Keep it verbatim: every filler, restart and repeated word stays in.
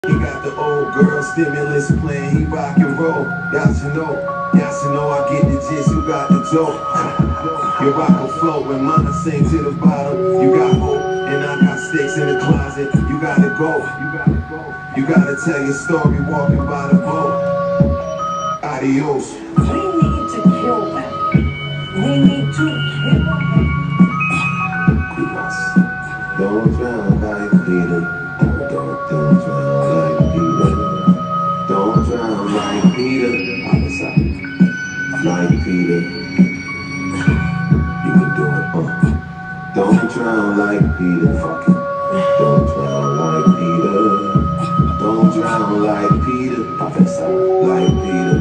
He got the old girl stimulus playing, he rock and roll. Y'all should know, y'all should know I get the gist, you got the joke. Your rock will float when mine sink to the bottom. You got hope, and I got sticks in the closet. You gotta go, you gotta go. You gotta tell your story walking by the boat. Adios. We need to kill them. We need to kill them. Don't drown like Peter. Don't, don't, don't drown like Peter. Don't drown like Peter. Opposite. Like Peter. You can do it, uh. Don't drown like Peter. Fuck it. Don't drown like Peter. Don't drown like Peter. Opposite. Like Peter.